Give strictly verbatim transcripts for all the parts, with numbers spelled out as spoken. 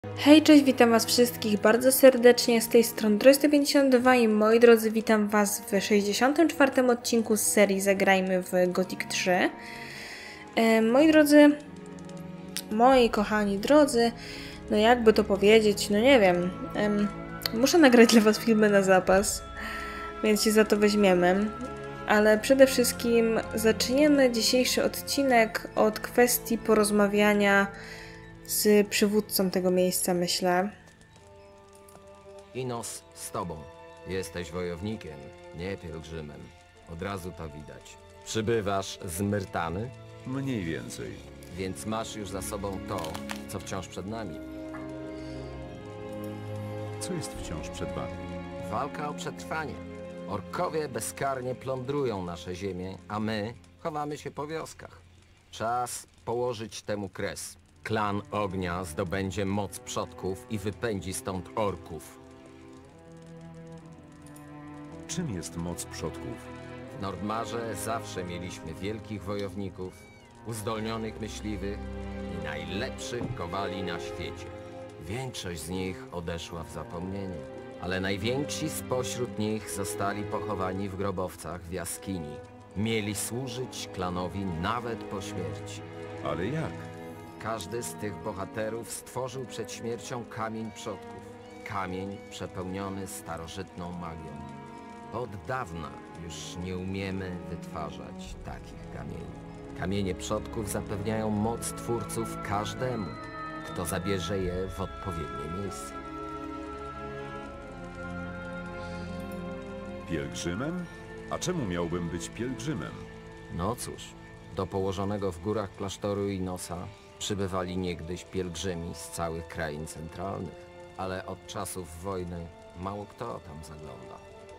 Hej, cześć, witam was wszystkich bardzo serdecznie, z tej strony Droid pięćdziesiąt dwa i moi drodzy, witam was w sześćdziesiątym czwartym odcinku z serii Zagrajmy w Gothic trzy. E, moi drodzy, moi kochani drodzy, no jakby to powiedzieć, no nie wiem, em, muszę nagrać dla was filmy na zapas, więc się za to weźmiemy. Ale przede wszystkim zaczniemy dzisiejszy odcinek od kwestii porozmawiania z przywódcą tego miejsca, myślę. Inos z tobą. Jesteś wojownikiem, nie pielgrzymem. Od razu to widać. Przybywasz z Myrtany, Mniej więcej. więc masz już za sobą to, co wciąż przed nami. Co jest wciąż przed wami? Walka o przetrwanie. Orkowie bezkarnie plądrują nasze ziemię, a my chowamy się po wioskach. Czas położyć temu kres. Klan Ognia zdobędzie moc przodków i wypędzi stąd orków. Czym jest moc przodków? W Nordmarze zawsze mieliśmy wielkich wojowników, uzdolnionych myśliwych i najlepszych kowali na świecie. Większość z nich odeszła w zapomnienie, ale najwięksi spośród nich zostali pochowani w grobowcach w jaskini. Mieli służyć klanowi nawet po śmierci. Ale jak? Każdy z tych bohaterów stworzył przed śmiercią kamień przodków. Kamień przepełniony starożytną magią. Od dawna już nie umiemy wytwarzać takich kamieni. Kamienie przodków zapewniają moc twórców każdemu, kto zabierze je w odpowiednie miejsce. Pielgrzymem? A czemu miałbym być pielgrzymem? No cóż, do położonego w górach klasztoru Inosa przybywali niegdyś pielgrzymi z całych krain centralnych, ale od czasów wojny mało kto tam zagląda.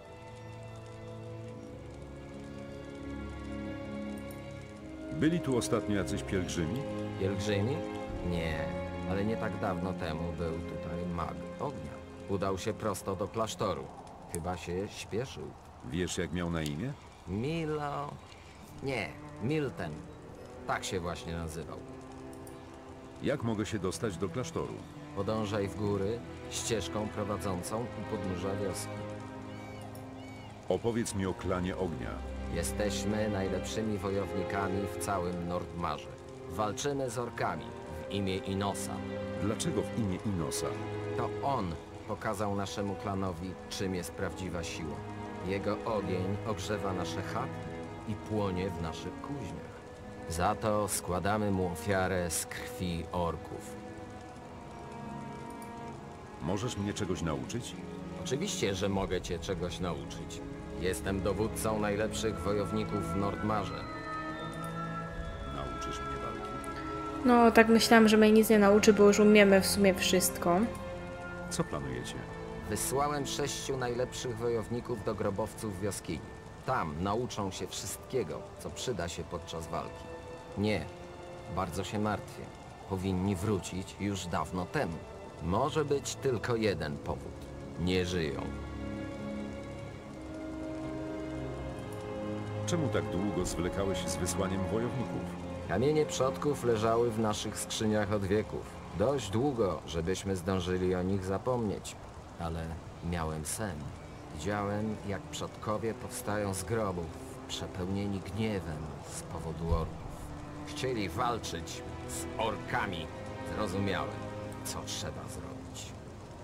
Byli tu ostatnio jacyś pielgrzymi? Pielgrzymi? Nie, ale nie tak dawno temu był tutaj mag ognia. Udał się prosto do klasztoru. Chyba się śpieszył. Wiesz, jak miał na imię? Milo... Nie, Milten. Tak się właśnie nazywał. Jak mogę się dostać do klasztoru? Podążaj w góry ścieżką prowadzącą u podnóża wioski. Opowiedz mi o klanie ognia. Jesteśmy najlepszymi wojownikami w całym Nordmarze. Walczymy z orkami w imię Inosa. Dlaczego w imię Inosa? To on pokazał naszemu klanowi, czym jest prawdziwa siła. Jego ogień ogrzewa nasze chaty i płonie w naszych kuźniach. Za to składamy mu ofiarę z krwi orków. Możesz mnie czegoś nauczyć? Oczywiście, że mogę cię czegoś nauczyć. Jestem dowódcą najlepszych wojowników w Nordmarze. Nauczysz mnie walki. No, tak myślałam, że mnie nic nie nauczy, bo już umiemy w sumie wszystko. Co planujecie? Wysłałem sześciu najlepszych wojowników do grobowców w jaskini. Tam nauczą się wszystkiego, co przyda się podczas walki. Nie, bardzo się martwię. Powinni wrócić już dawno temu. Może być tylko jeden powód. Nie żyją. Czemu tak długo zwlekałeś z wysłaniem wojowników? Kamienie przodków leżały w naszych skrzyniach od wieków. Dość długo, żebyśmy zdążyli o nich zapomnieć. Ale miałem sen. Widziałem, jak przodkowie powstają z grobów, przepełnieni gniewem z powodu orków. Chcieli walczyć z orkami. Zrozumiałem, co trzeba zrobić.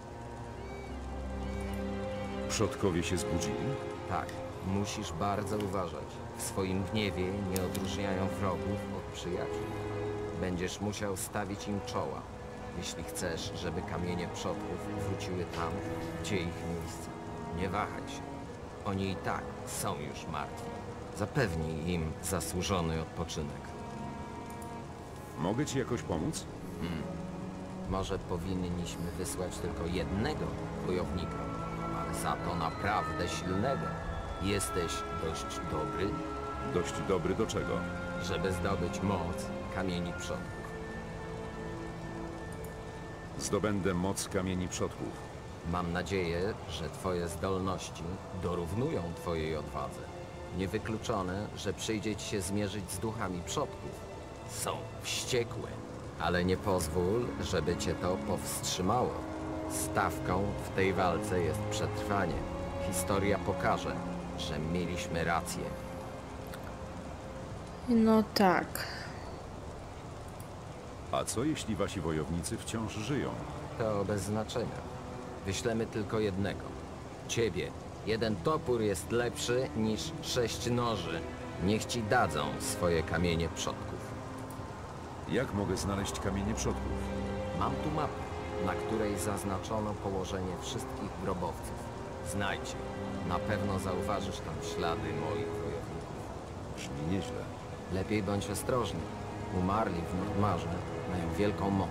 Przodkowie się zbudzili? Tak, musisz bardzo uważać. W swoim gniewie nie odróżniają wrogów od przyjaciół. Będziesz musiał stawić im czoła, jeśli chcesz, żeby kamienie przodków wróciły tam, gdzie ich miejsce. Nie wahaj się. Oni i tak są już martwi. Zapewnij im zasłużony odpoczynek. Mogę ci jakoś pomóc? Może powinniśmy wysłać tylko jednego wojownika, ale za to naprawdę silnego. Jesteś dość dobry, Dość dobry do czego? żeby zdobyć moc kamieni przodków. Zdobędę moc kamieni przodków. Mam nadzieję, że twoje zdolności dorównują twojej odwadze. Niewykluczone, że przyjdzie ci się zmierzyć z duchami przodków. Są wściekłe Ale nie pozwól, żeby cię to powstrzymało. Stawką w tej walce jest przetrwanie. Historia pokaże, że mieliśmy rację. No tak. A co jeśli wasi wojownicy wciąż żyją? To bez znaczenia. Wyślemy tylko jednego. Ciebie. Jeden topór jest lepszy niż sześć noży. Niech ci dadzą swoje kamienie przodków. Jak mogę znaleźć kamienie przodków? Mam tu mapę, na której zaznaczono położenie wszystkich grobowców. Znajdź ją. Na pewno zauważysz tam ślady moich wojowników. Brzmi nieźle. Lepiej bądź ostrożny. Umarli w Nordmarze mają wielką moc.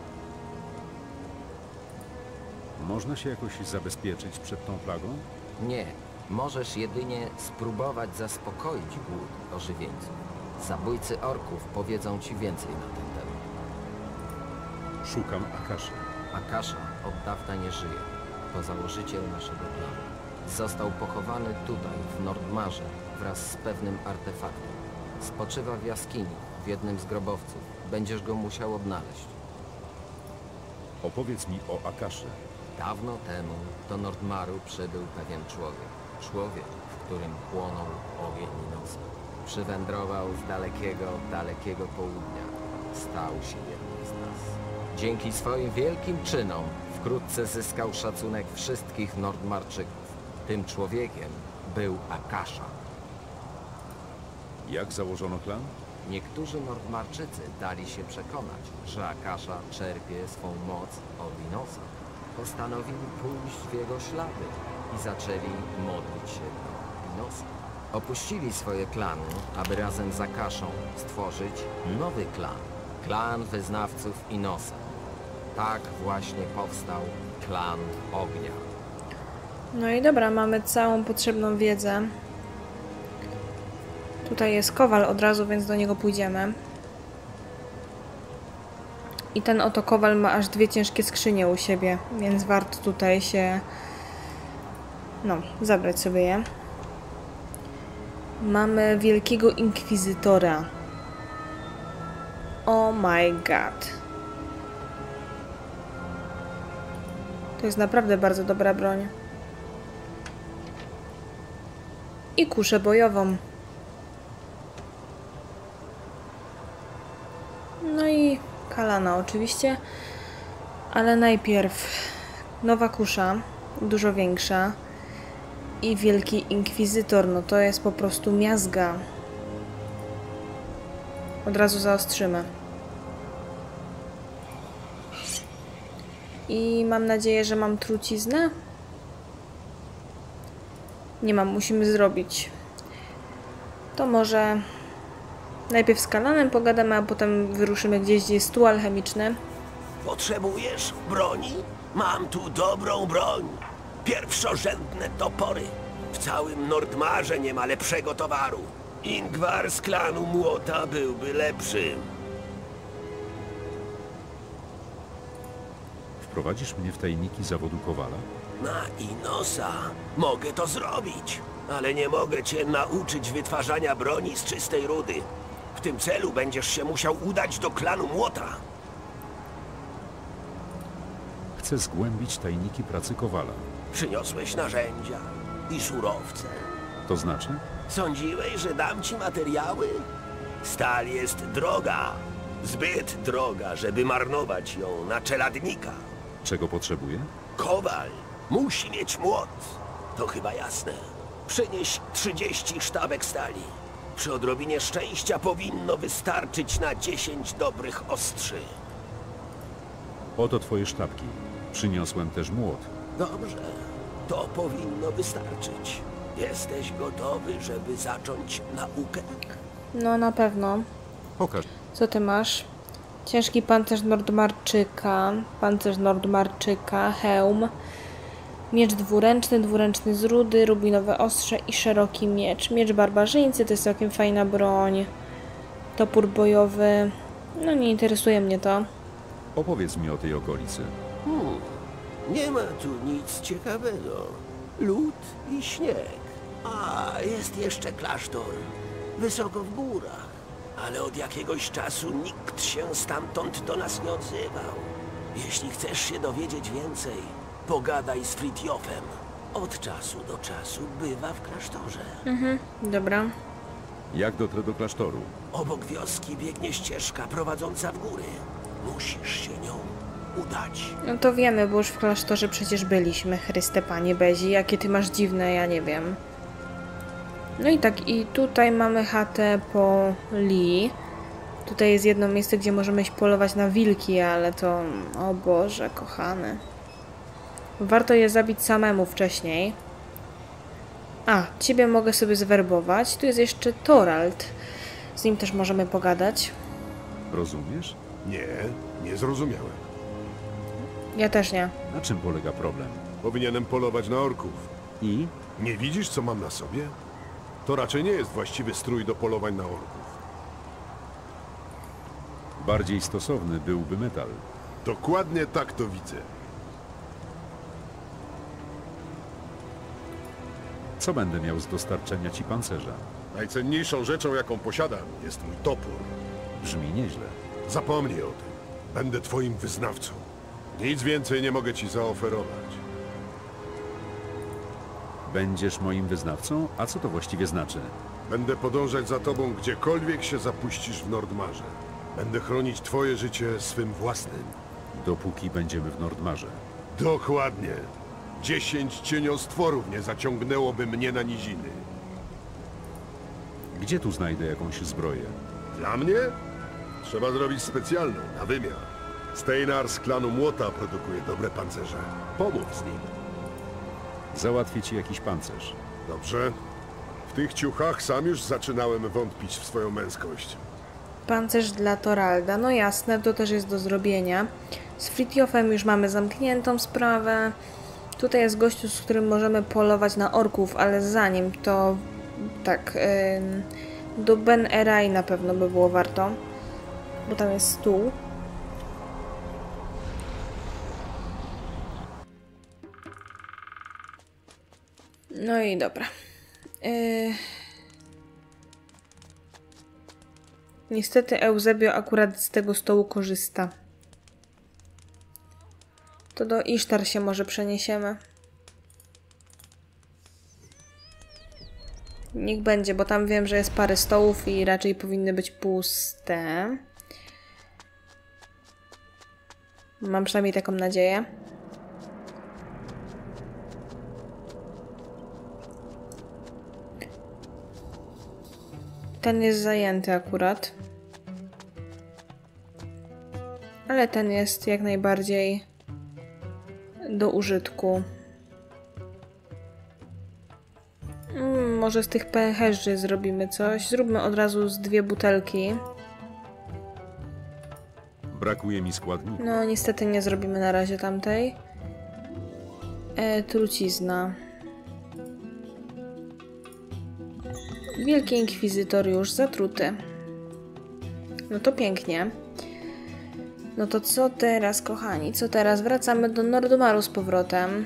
Można się jakoś zabezpieczyć przed tą plagą? Nie. Możesz jedynie spróbować zaspokoić głód ożywieńców. Zabójcy orków powiedzą ci więcej na ten temat. Szukam Akaszy. Akasha od dawna nie żyje. To założyciel naszego planu. Został pochowany tutaj, w Nordmarze, wraz z pewnym artefaktem. Spoczywa w jaskini, w jednym z grobowców. Będziesz go musiał odnaleźć. Opowiedz mi o Akaszy. Dawno temu do Nordmaru przybył pewien człowiek. Człowiek, w którym płonął ogień Inosa. Przywędrował z dalekiego, dalekiego południa. Stał się jednym z nas. Dzięki swoim wielkim czynom wkrótce zyskał szacunek wszystkich Nordmarczyków. Tym człowiekiem był Akasha. Jak założono klan? Niektórzy Nordmarczycy dali się przekonać, że Akasha czerpie swą moc od Inosa. Postanowili pójść w jego ślady i zaczęli modlić się do Inosa. Opuścili swoje klany, aby razem z Akaszą stworzyć nowy klan. Klan wyznawców Inosa. Tak właśnie powstał klan ognia. No i dobra, mamy całą potrzebną wiedzę. Tutaj jest kowal od razu, więc do niego pójdziemy. I ten oto kowal ma aż dwie ciężkie skrzynie u siebie, więc warto tutaj się... no, zabrać sobie je. Mamy wielkiego inkwizytora. Oh my god. To jest naprawdę bardzo dobra broń. I kuszę bojową. No i Kalana oczywiście. Ale najpierw nowa kusza, dużo większa. I wielki inkwizytor, no to jest po prostu miazga. Od razu zaostrzymy. I mam nadzieję, że mam truciznę. Nie mam, musimy zrobić. To może najpierw z Kalanem pogadamy, a potem wyruszymy gdzieś, gdzie jest stół alchemiczny. Potrzebujesz broni? Mam tu dobrą broń. Pierwszorzędne topory. W całym Nordmarze nie ma lepszego towaru. Ingvar z klanu Młota byłby lepszy. Wprowadzisz mnie w tajniki zawodu kowala? Na Inosa mogę to zrobić, ale nie mogę cię nauczyć wytwarzania broni z czystej rudy. W tym celu będziesz się musiał udać do klanu Młota. Chcę zgłębić tajniki pracy kowala. Przyniosłeś narzędzia i surowce. To znaczy? Sądziłeś, że dam ci materiały? Stal jest droga. Zbyt droga, żeby marnować ją na czeladnika. Czego potrzebuję? Kowal musi mieć młot. To chyba jasne. Przynieś trzydzieści sztabek stali. Przy odrobinie szczęścia powinno wystarczyć na dziesięć dobrych ostrzy. Oto twoje sztabki. Przyniosłem też młot. Dobrze, to powinno wystarczyć. Jesteś gotowy, żeby zacząć naukę? No na pewno. Pokaż. Co ty masz? Ciężki pancerz Nordmarczyka, pancerz Nordmarczyka, hełm, miecz dwuręczny, dwuręczny z rudy, rubinowe ostrze i szeroki miecz. Miecz barbarzyńcy to jest całkiem fajna broń. Topór bojowy. No nie interesuje mnie to. Opowiedz mi o tej okolicy. Hmm, nie ma tu nic ciekawego. Lód i śnieg. A, jest jeszcze klasztor. Wysoko w górach. ale od jakiegoś czasu nikt się stamtąd do nas nie odzywał. Jeśli chcesz się dowiedzieć więcej, pogadaj z Fritjofem. Od czasu do czasu bywa w klasztorze. Mhm, dobra. Jak dotrę do klasztoru? Obok wioski biegnie ścieżka prowadząca w góry. Musisz się nią udać. No to wiemy, bo już w klasztorze przecież byliśmy. Chryste Panie Bezi, jakie ty masz dziwne, ja nie wiem. No i tak, i tutaj mamy chatę po Lee. Tutaj jest jedno miejsce, gdzie możemy iść polować na wilki, ale to... O Boże, kochany. Warto je zabić samemu wcześniej. A, ciebie mogę sobie zwerbować. Tu jest jeszcze Torald. Z nim też możemy pogadać. Rozumiesz? Nie, nie zrozumiałem. Ja też nie. Na czym polega problem? Powinienem polować na orków. I? Nie widzisz, co mam na sobie? To raczej nie jest właściwy strój do polowań na orków. Bardziej stosowny byłby metal. Dokładnie tak to widzę. Co będę miał z dostarczenia ci pancerza? Najcenniejszą rzeczą, jaką posiadam, jest mój topór. Brzmi nieźle. Zapomnij o tym. Będę twoim wyznawcą. Nic więcej nie mogę ci zaoferować. Będziesz moim wyznawcą? A co to właściwie znaczy? Będę podążać za tobą, gdziekolwiek się zapuścisz w Nordmarze. Będę chronić twoje życie swym własnym. Dopóki będziemy w Nordmarze. Dokładnie. Dziesięć cieniostworów nie zaciągnęłoby mnie na niziny. Gdzie tu znajdę jakąś zbroję? Dla mnie? Trzeba zrobić specjalną, na wymiar. Steinar z klanu Młota produkuje dobre pancerze. Pomów z nim. Załatwię ci jakiś pancerz. Dobrze? W tych ciuchach sam już zaczynałem wątpić w swoją męskość. Pancerz dla Toralda. No jasne, to też jest do zrobienia. Z Fritjofem już mamy zamkniętą sprawę. Tutaj jest gościu, z którym możemy polować na orków, ale zanim to... Tak... Yy, do Ben Erai na pewno by było warto. Bo tam jest stół. No i dobra. Yy... Niestety Eusebio akurat z tego stołu korzysta. To do Isztar się może przeniesiemy. Niech będzie, bo tam wiem, że jest parę stołów i raczej powinny być puste. Mam przynajmniej taką nadzieję. Ten jest zajęty akurat. Ale ten jest jak najbardziej do użytku. Mm, może z tych pęcherzy zrobimy coś. Zróbmy od razu z dwie butelki. Brakuje mi składników. No niestety nie zrobimy na razie tamtej. E, trucizna. Wielki Inkwizytor już zatruty. No to pięknie. No to co teraz, kochani? Co teraz? Wracamy do Nordmaru z powrotem.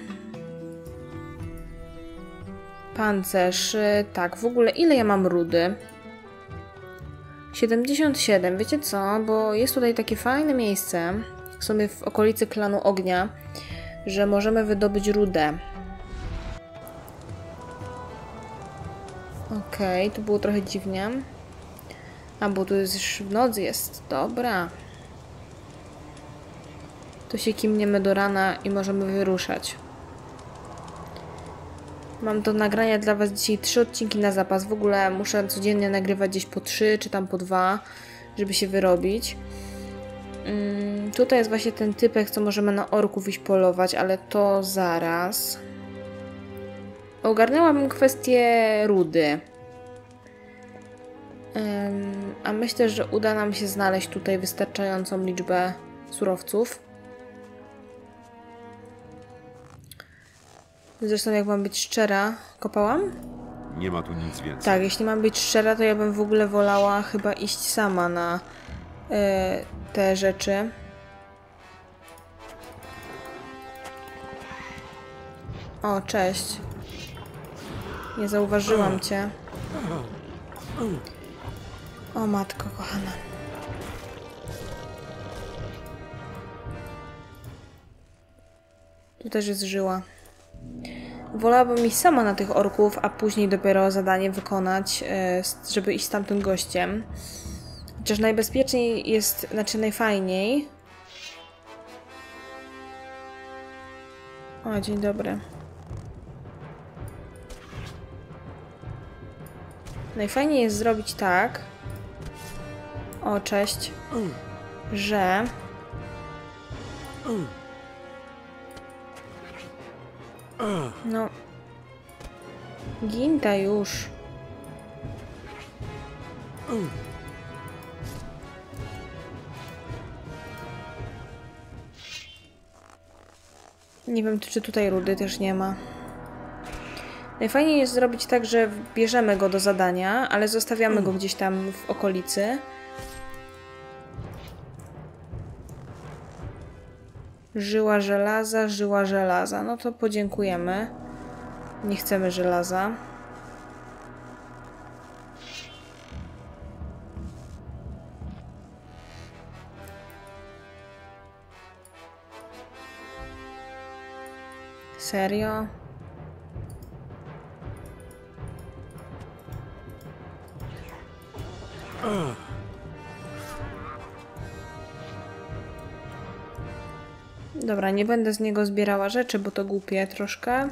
Pancerz. Tak, w ogóle ile ja mam rudy? siedemdziesiąt siedem. Wiecie co? Bo jest tutaj takie fajne miejsce, w sumie w okolicy klanu ognia, że możemy wydobyć rudę. Okej, okay, tu było trochę dziwnie. A, bo tu jest już w nocy jest. Dobra. To się kimniemy do rana i możemy wyruszać. Mam do nagrania dla was dzisiaj trzy odcinki na zapas. W ogóle muszę codziennie nagrywać gdzieś po trzy, czy tam po dwa, żeby się wyrobić. Hmm, tutaj jest właśnie ten typek, co możemy na orków iść polować, ale to zaraz. Ogarnęłam kwestię rudy. Um, a myślę, że uda nam się znaleźć tutaj wystarczającą liczbę surowców. Zresztą jak mam być szczera, kopałam? Nie ma tu nic więcej. Tak, jeśli mam być szczera, to ja bym w ogóle wolała chyba iść sama na y, te rzeczy. O, cześć. Nie zauważyłam cię. O matko kochana. Tu też jest żyła. Wolałabym iść sama na tych orków, a później dopiero zadanie wykonać, żeby iść z tamtym gościem. Chociaż najbezpieczniej jest, znaczy najfajniej. O, dzień dobry. Najfajniej jest zrobić tak. O, cześć. Że... No. Ginta już. Nie wiem, czy tutaj rudy też nie ma. Najfajniej jest zrobić tak, że bierzemy go do zadania, ale zostawiamy go gdzieś tam w okolicy. Żyła żelaza, żyła żelaza. No to podziękujemy. Nie chcemy żelaza. Serio? Dobra, nie będę z niego zbierała rzeczy, bo to głupie troszkę.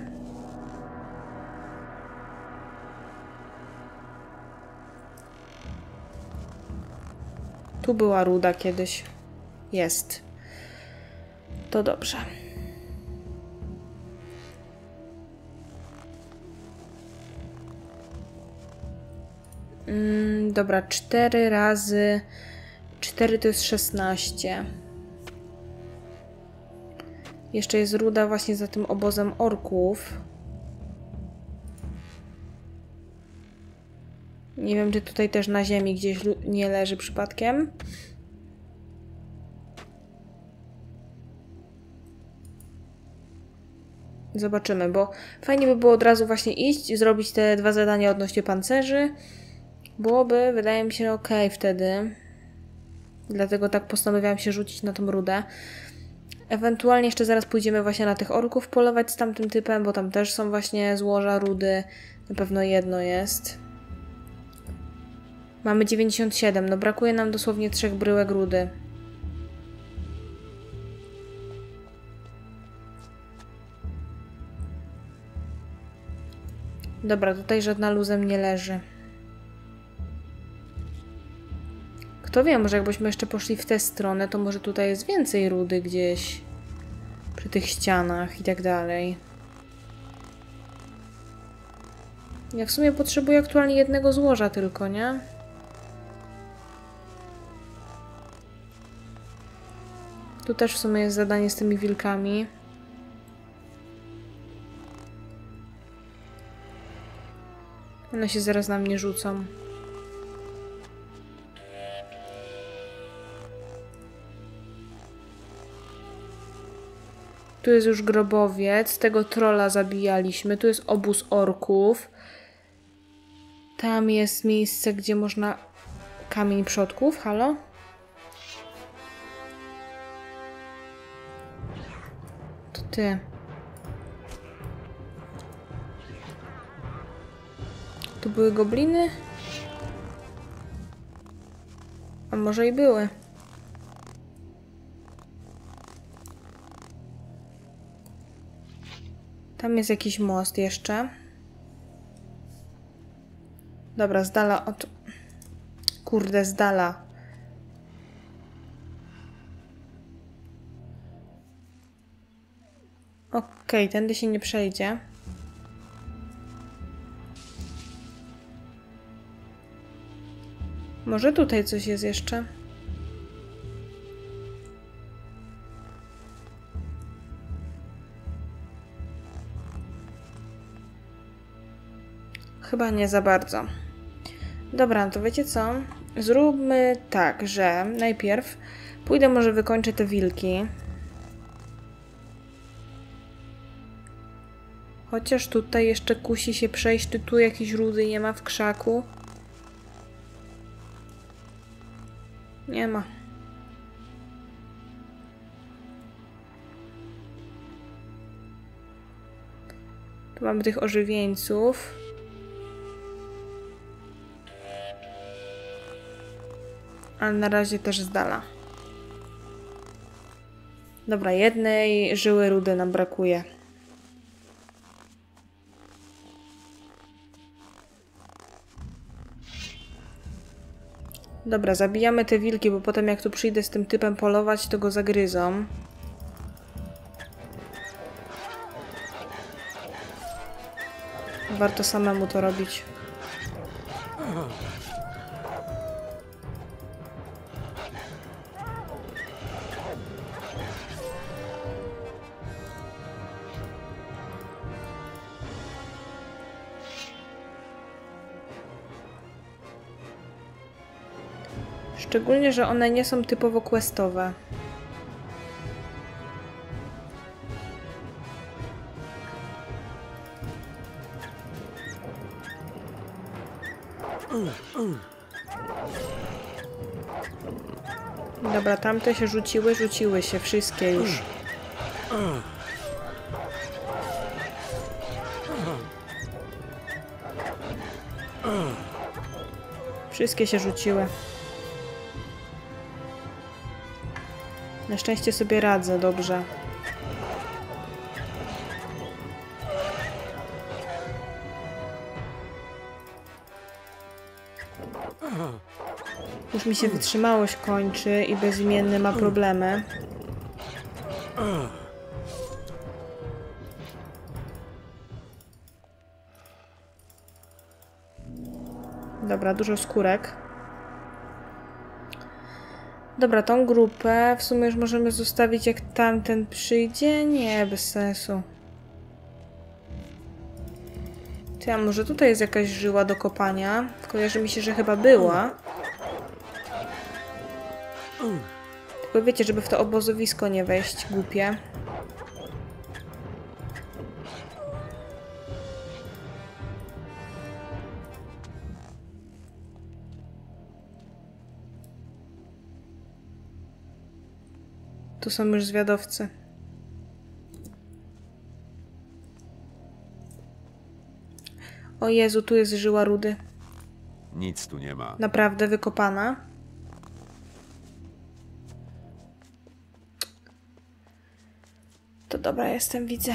Tu była ruda kiedyś. Jest. To dobrze. Mm, dobra, cztery razy cztery to jest szesnaście. Jeszcze jest ruda właśnie za tym obozem orków. Nie wiem, czy tutaj też na ziemi gdzieś nie leży przypadkiem. Zobaczymy, bo fajnie by było od razu właśnie iść i zrobić te dwa zadania odnośnie pancerzy. Byłoby, wydaje mi się, ok wtedy. Dlatego tak postanowiłam się rzucić na tą rudę. Ewentualnie jeszcze zaraz pójdziemy właśnie na tych orków polować z tamtym typem, bo tam też są właśnie złoża rudy. Na pewno jedno jest. Mamy dziewięćdziesiąt siedem, no brakuje nam dosłownie trzech bryłek rudy. Dobra, tutaj żadna luzem nie leży. Kto wie, może jakbyśmy jeszcze poszli w tę stronę, to może tutaj jest więcej rudy gdzieś. Przy tych ścianach i tak dalej. Ja w sumie potrzebuję aktualnie jednego złoża tylko, nie? Tu też w sumie jest zadanie z tymi wilkami. One się zaraz na mnie rzucą. Tu jest już grobowiec. Tego trolla zabijaliśmy. Tu jest obóz orków. Tam jest miejsce, gdzie można... Kamień przodków. Halo? To ty. Tu były gobliny? A może i były. Tam jest jakiś most jeszcze. Dobra, z dala od... Kurde, z dala. Okej, okay, tędy się nie przejdzie. Może tutaj coś jest jeszcze? Chyba nie za bardzo. Dobra, no to wiecie co? Zróbmy tak, że najpierw pójdę, może wykończę te wilki. Chociaż tutaj jeszcze kusi się przejść, tu, tu jakiejś rudy nie ma w krzaku. Nie ma. Tu mamy tych ożywieńców. Ale na razie też z dala. Dobra, jednej żyły rudy nam brakuje. Dobra, zabijamy te wilki, bo potem jak tu przyjdę z tym typem polować, to go zagryzą. Warto samemu to robić. Szczególnie, że one nie są typowo questowe. Dobra, tamte się rzuciły, rzuciły się, wszystkie już. Wszystkie się rzuciły. Na szczęście sobie radzę dobrze. Już mi się wytrzymałość kończy i bezimienny ma problemy. Dobra, dużo skórek. Dobra, tą grupę w sumie już możemy zostawić, jak tamten przyjdzie. Nie, bez sensu. Ty, a może tutaj jest jakaś żyła do kopania? Kojarzy mi się, że chyba była. Tylko wiecie, żeby w to obozowisko nie wejść, głupie. Tu są już zwiadowcy. O Jezu, tu jest żyła rudy. Nic tu nie ma. Naprawdę wykopana. To dobra, jestem, widzę.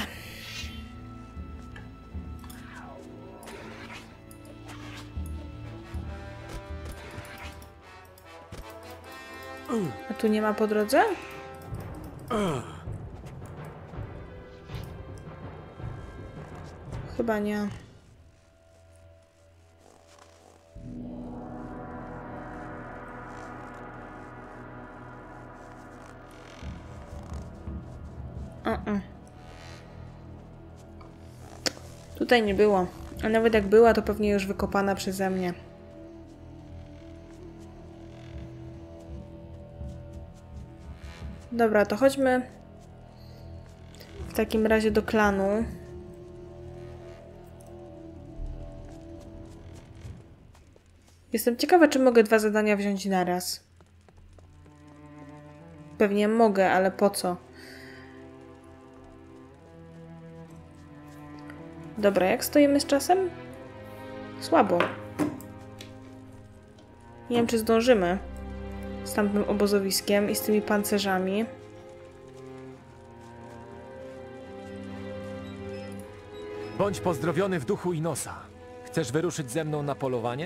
A tu nie ma po drodze? Chyba nie. Uh-uh. Tutaj nie było. A nawet jak była, to pewnie już wykopana przeze mnie. Dobra, to chodźmy w takim razie do klanu. Jestem ciekawa, czy mogę dwa zadania wziąć naraz. Pewnie mogę, ale po co? Dobra, jak stoimy z czasem? Słabo. Nie wiem, czy zdążymy z tamtym obozowiskiem i z tymi pancerzami. Bądź pozdrowiony w duchu Inosa. Chcesz wyruszyć ze mną na polowanie?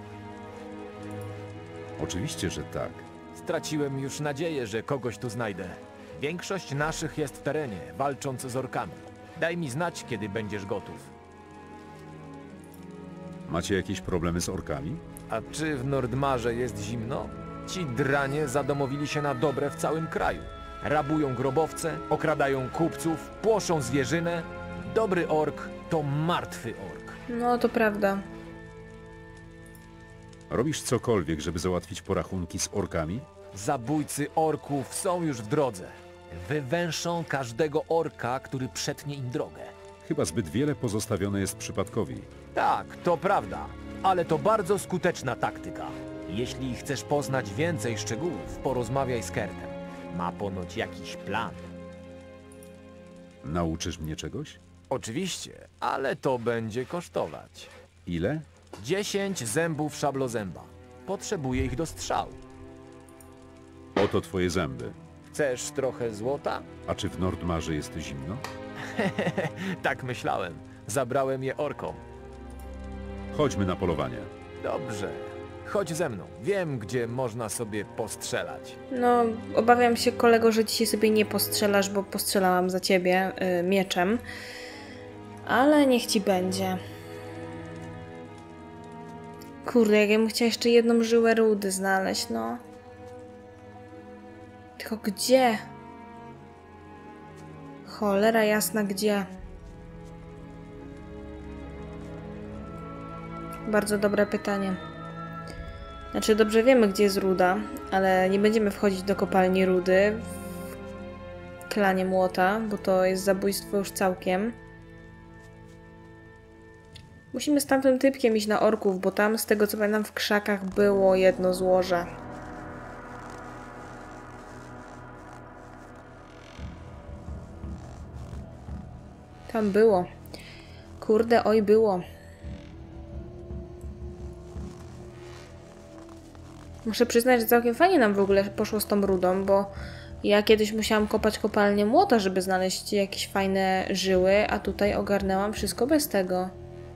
Oczywiście, że tak. Straciłem już nadzieję, że kogoś tu znajdę. Większość naszych jest w terenie, walcząc z orkami. Daj mi znać, kiedy będziesz gotów. Macie jakieś problemy z orkami? A czy w Nordmarze jest zimno? Ci dranie zadomowili się na dobre w całym kraju. Rabują grobowce, okradają kupców, płoszą zwierzynę. Dobry ork to martwy ork. No, to prawda. Robisz cokolwiek, żeby załatwić porachunki z orkami? Zabójcy orków są już w drodze. Wywęszą każdego orka, który przetnie im drogę. Chyba zbyt wiele pozostawione jest przypadkowi. Tak, to prawda, ale to bardzo skuteczna taktyka. Jeśli chcesz poznać więcej szczegółów, porozmawiaj z Kertem. Ma ponoć jakiś plan. Nauczysz mnie czegoś? Oczywiście, ale to będzie kosztować. Ile? Dziesięć zębów szablozęba. Potrzebuję ich do strzału. Oto twoje zęby. Chcesz trochę złota? A czy w Nordmarze jest zimno? Tak myślałem. Zabrałem je orkom. Chodźmy na polowanie. Dobrze. Chodź ze mną. Wiem, gdzie można sobie postrzelać. No, obawiam się, kolego, że dzisiaj sobie nie postrzelasz, bo postrzelałam za ciebie y, mieczem. Ale niech ci będzie. Kurde, jak ja bym chciała jeszcze jedną żyłę rudy znaleźć, no. Tylko gdzie? Cholera jasna, gdzie? Bardzo dobre pytanie. Znaczy, dobrze wiemy, gdzie jest ruda, ale nie będziemy wchodzić do kopalni rudy w klanie młota, bo to jest zabójstwo już całkiem. Musimy z tamtym typkiem iść na orków, bo tam, z tego co pamiętam, w krzakach było jedno złoże. Tam było. Kurde, oj, było. Muszę przyznać, że całkiem fajnie nam w ogóle poszło z tą rudą, bo ja kiedyś musiałam kopać kopalnię młota, żeby znaleźć jakieś fajne żyły, a tutaj ogarnęłam wszystko bez tego.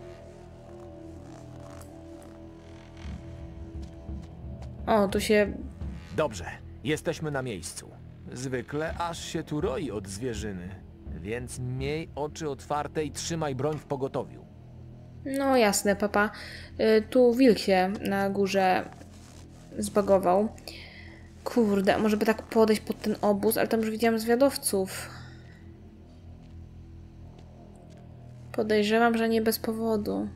O, tu się... Dobrze. Jesteśmy na miejscu. Zwykle aż się tu roi od zwierzyny. Więc miej oczy otwarte i trzymaj broń w pogotowiu. No jasne, papa. Y, tu wilk się na górze zbagował. Kurde, może by tak podejść pod ten obóz, ale tam już widziałam zwiadowców. Podejrzewam, że nie bez powodu.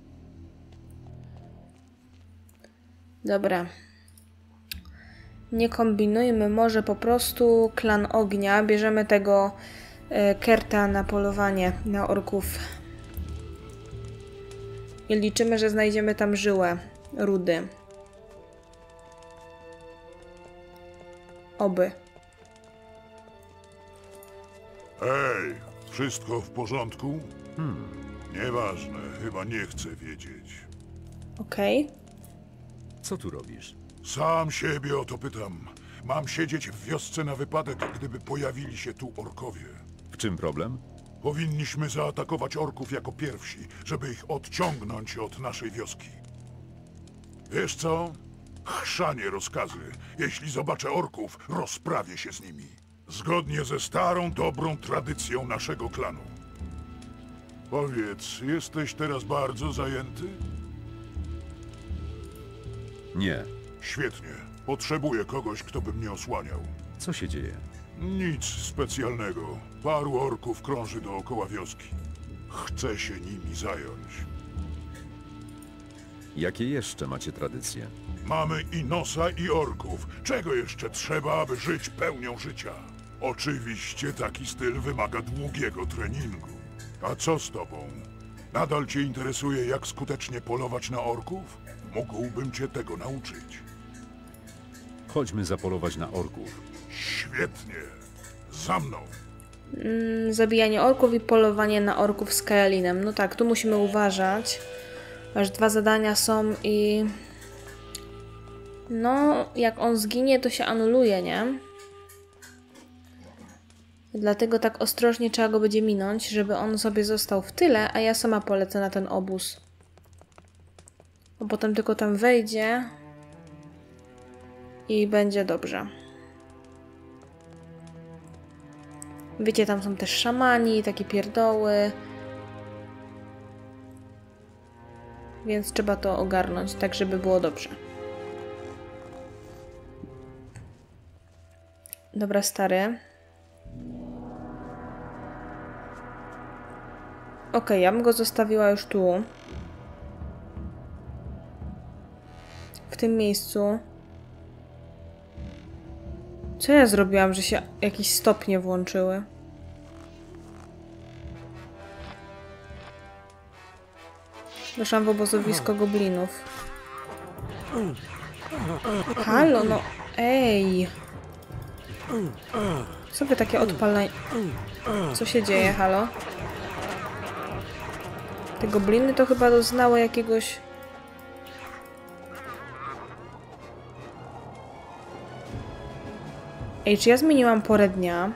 Dobra. Nie kombinujmy, może po prostu klan ognia. Bierzemy tego y, Kerta na polowanie na orków. I liczymy, że znajdziemy tam żyłę rudy. Oby. Ej, wszystko w porządku? Hmm. Nieważne, chyba nie chcę wiedzieć. Okej. Okay. Co tu robisz? Sam siebie o to pytam. Mam siedzieć w wiosce na wypadek, gdyby pojawili się tu orkowie. W czym problem? Powinniśmy zaatakować orków jako pierwsi, żeby ich odciągnąć od naszej wioski. Wiesz co? Chrzanie rozkazy. Jeśli zobaczę orków, rozprawię się z nimi. Zgodnie ze starą, dobrą tradycją naszego klanu. Powiedz, jesteś teraz bardzo zajęty? Nie. Świetnie. Potrzebuję kogoś, kto by mnie osłaniał. Co się dzieje? Nic specjalnego. Paru orków krąży dookoła wioski. Chcę się nimi zająć. Jakie jeszcze macie tradycje? Mamy i nosa, i orków. Czego jeszcze trzeba, aby żyć pełnią życia? Oczywiście taki styl wymaga długiego treningu. A co z tobą? Nadal cię interesuje, jak skutecznie polować na orków? Mógłbym cię tego nauczyć. Chodźmy zapolować na orków. Świetnie. Za mną. Mm, zabijanie orków i polowanie na orków z Kaelinem. No tak, tu musimy uważać. Aż dwa zadania są i... No, jak on zginie, to się anuluje, nie? Dlatego tak ostrożnie trzeba go będzie minąć, żeby on sobie został w tyle, a ja sama polecę na ten obóz. Bo potem tylko tam wejdzie i będzie dobrze. Wiecie, tam są też szamani, takie pierdoły. Więc trzeba to ogarnąć, tak żeby było dobrze. Dobra, stary. Ok, ja bym go zostawiła już tu. W tym miejscu. Co ja zrobiłam, że się jakieś stopnie włączyły? Weszłam w obozowisko goblinów. Halo, no ej. Co wy takie odpalenie? Co się dzieje, halo? Te gobliny to chyba doznały jakiegoś... Ej, czy ja zmieniłam porę dnia?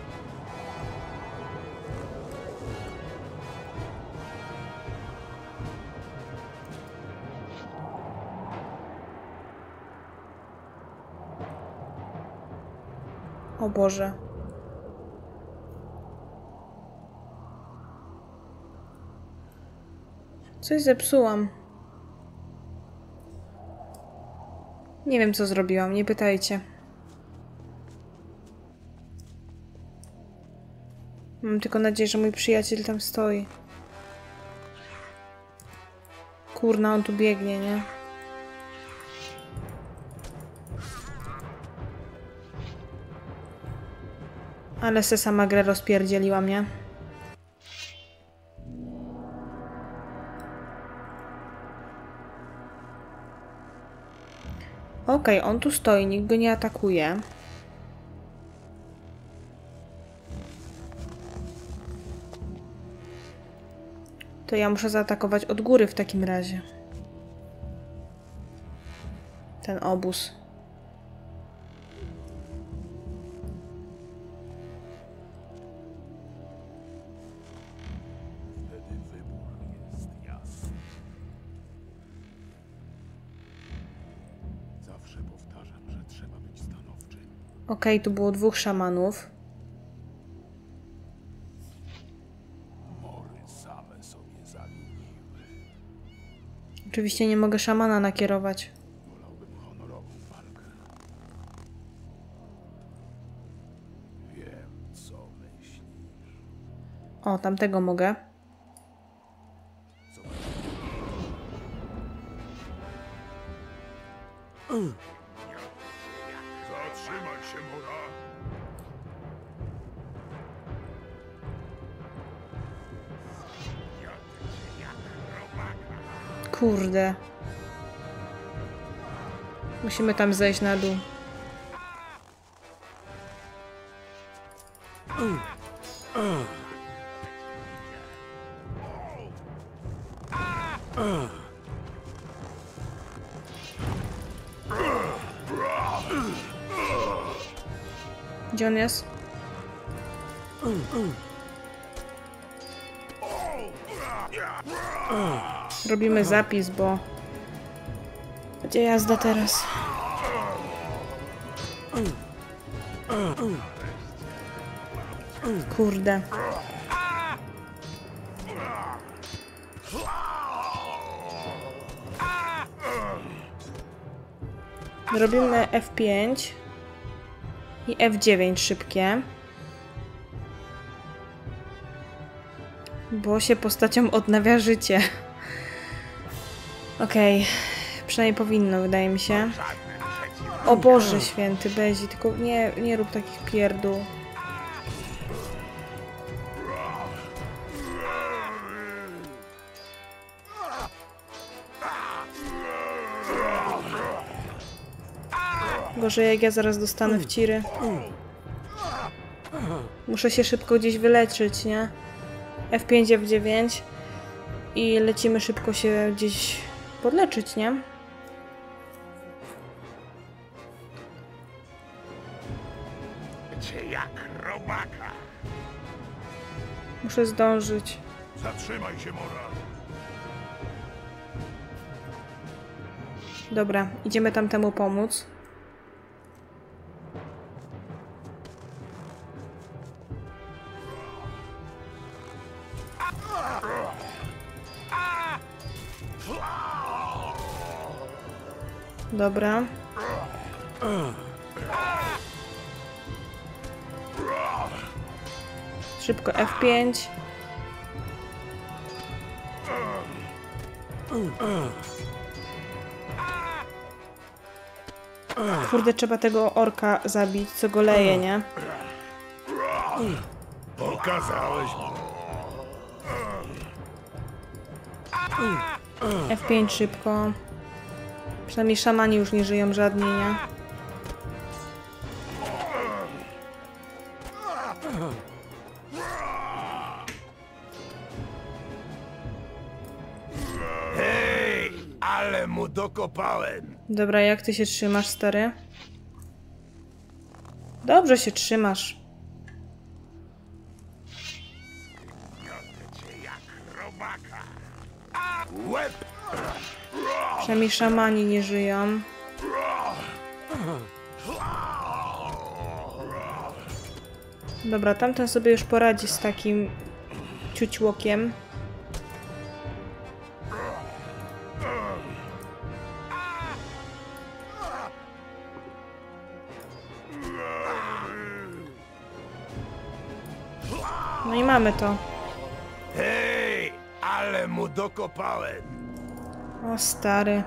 O Boże. Coś zepsułam. Nie wiem, co zrobiłam, nie pytajcie. Mam tylko nadzieję, że mój przyjaciel tam stoi. Kurna, on tu biegnie, nie? Ale se sama grę rozpierdzieliła mnie. Okej, okay, on tu stoi, nikt go nie atakuje. To ja muszę zaatakować od góry w takim razie. Ten obóz. Wtedy wybór jest jasny. Zawsze powtarzam, że trzeba być stanowczym. Okej, okay, tu było dwóch szamanów. Oczywiście nie mogę szamana nakierować. Wolałbym honorową walkę. Wiem, co myślisz. O, tamtego mogę. Zatrzymaj się, Mora. Kurde. Musimy tam zejść na dół. Gdzie on jest? Robimy zapis, bo będzie jazda teraz. Kurde. Robimy F pięć i F dziewięć szybkie. Bo się postacią odnawia życie. Okej. Okay. Przynajmniej powinno, wydaje mi się. O Boże święty, Bezi, tylko nie, nie rób takich pierdół. Gorzej jak ja zaraz dostanę w ciry. Muszę się szybko gdzieś wyleczyć, nie? F pięć, F dziewięć i lecimy szybko się gdzieś podleczyć, nie? Cię jak robaka. Muszę zdążyć. Zatrzymaj się, Mora. Dobra, idziemy tamtemu pomóc. Dobra. Szybko F pięć. Kurde, trzeba tego orka zabić, co go leje, nie? Pokazałeś mu. F pięć szybko. Przynajmniej szamani już nie żyją żadni, nie? Hej, ale mu dokopałem. Dobra, jak ty się trzymasz, stary? Dobrze się trzymasz. Łeb! Przynajmniej szamani nie żyją. Dobra, tamten sobie już poradzi z takim ciućłokiem. No i mamy to. Hej, ale mu dokopałem. O, stary.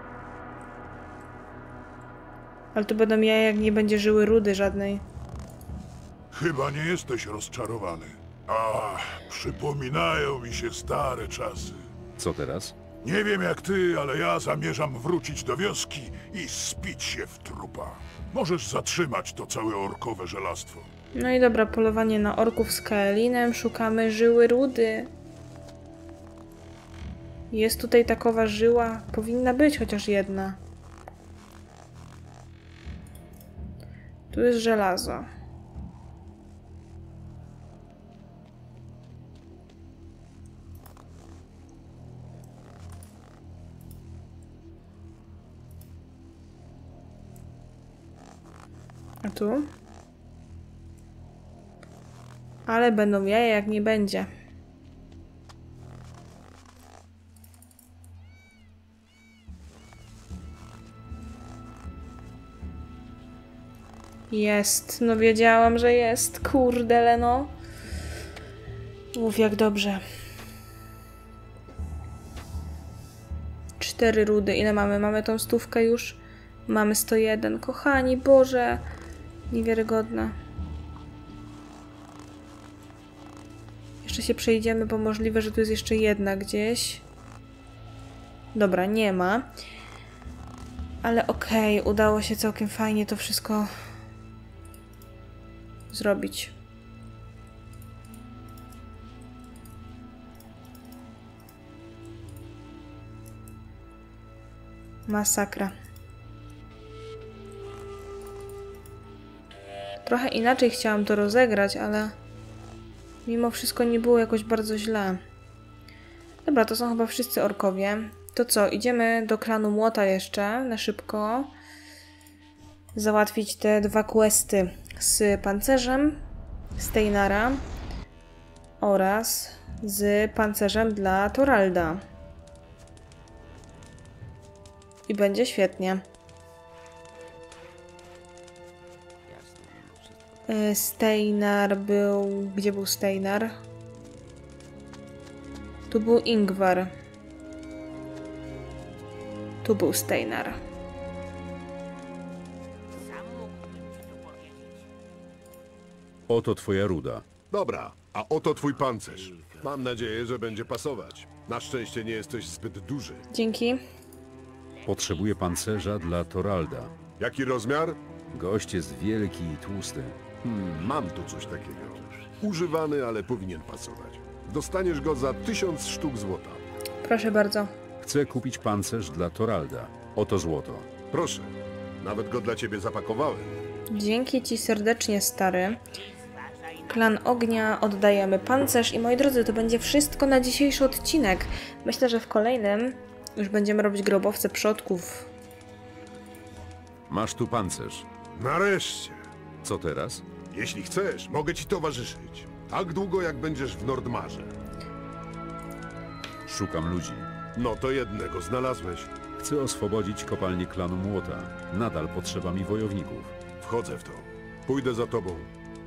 Ale tu będą jaja, jak nie będzie żyły rudy żadnej. Chyba nie jesteś rozczarowany. Ach, przypominają mi się stare czasy. Co teraz? Nie wiem jak ty, ale ja zamierzam wrócić do wioski i spić się w trupa. Możesz zatrzymać to całe orkowe żelastwo. No i dobra, polowanie na orków z Kaelinem. Szukamy żyły rudy. Jest tutaj takowa żyła. Powinna być chociaż jedna. Tu jest żelazo. A tu? Ale będą jaja, jak nie będzie. Jest. No wiedziałam, że jest. Kurde, Leno. Mów jak dobrze. Cztery rudy. Ile mamy? Mamy tą stówkę już? Mamy sto jeden. Kochani, Boże. Niewiarygodne. Jeszcze się przejdziemy, bo możliwe, że tu jest jeszcze jedna gdzieś. Dobra, nie ma. Ale okej, okay, udało się całkiem fajnie to wszystko zrobić. Masakra. Trochę inaczej chciałam to rozegrać, ale mimo wszystko nie było jakoś bardzo źle. Dobra, to są chyba wszyscy orkowie. To co, idziemy do klanu Młota jeszcze na szybko. Załatwić te dwa questy z pancerzem Steinara oraz z pancerzem dla Thoralda. I będzie świetnie. Steinar był... Gdzie był Steinar? Tu był Ingvar. Tu był Steinar. Oto twoja ruda. Dobra, a oto twój pancerz. Mam nadzieję, że będzie pasować. Na szczęście nie jesteś zbyt duży. Dzięki. Potrzebuję pancerza dla Thoralda. Jaki rozmiar? Gość jest wielki i tłusty. Hmm, mam tu coś takiego. Używany, ale powinien pasować. Dostaniesz go za tysiąc sztuk złota. Proszę bardzo. Chcę kupić pancerz dla Thoralda. Oto złoto. Proszę, nawet go dla ciebie zapakowałem. Dzięki ci serdecznie, stary. Klan Ognia, oddajemy pancerz i moi drodzy, to będzie wszystko na dzisiejszy odcinek. Myślę, że w kolejnym już będziemy robić grobowce przodków. Masz tu pancerz. Nareszcie. Co teraz? Jeśli chcesz, mogę ci towarzyszyć. Tak długo, jak będziesz w Nordmarze. Szukam ludzi. No to jednego znalazłeś. Chcę oswobodzić kopalnię klanu Młota. Nadal potrzeba mi wojowników. Wchodzę w to. Pójdę za tobą.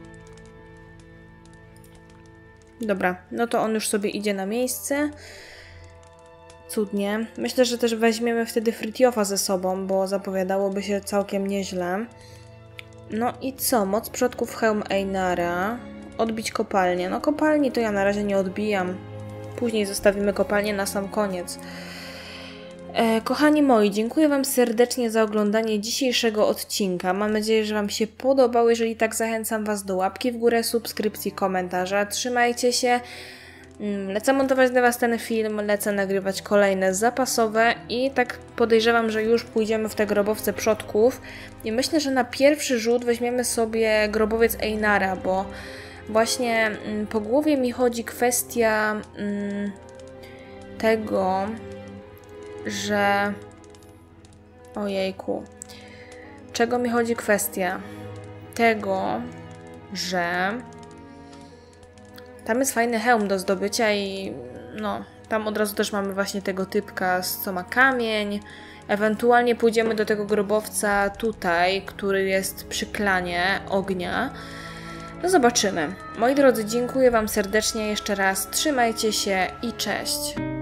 Dobra, no to on już sobie idzie na miejsce. Cudnie. Myślę, że też weźmiemy wtedy Frytjofa ze sobą, bo zapowiadałoby się całkiem nieźle. No i co? Moc przodków hełm Einara. Odbić kopalnię. No kopalni to ja na razie nie odbijam. Później zostawimy kopalnię na sam koniec. E, kochani moi, dziękuję Wam serdecznie za oglądanie dzisiejszego odcinka. Mam nadzieję, że Wam się podobał. Jeżeli tak, zachęcam Was do łapki w górę, subskrypcji, komentarza. Trzymajcie się. Lecę montować dla Was ten film, lecę nagrywać kolejne zapasowe i tak podejrzewam, że już pójdziemy w te grobowce przodków. I myślę, że na pierwszy rzut weźmiemy sobie grobowiec Einara, bo właśnie po głowie mi chodzi kwestia mm, tego, że... Ojejku. Czego mi chodzi kwestia? Tego, że... Tam jest fajny hełm do zdobycia i no, tam od razu też mamy właśnie tego typka, co ma kamień. Ewentualnie pójdziemy do tego grobowca tutaj, który jest przy klanie ognia. No zobaczymy. Moi drodzy, dziękuję Wam serdecznie jeszcze raz. Trzymajcie się i cześć.